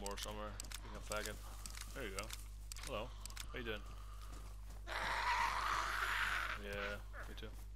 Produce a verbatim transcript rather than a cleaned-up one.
more somewhere. Being a faggot. There you go. Hello. How you doing? Yeah, me too.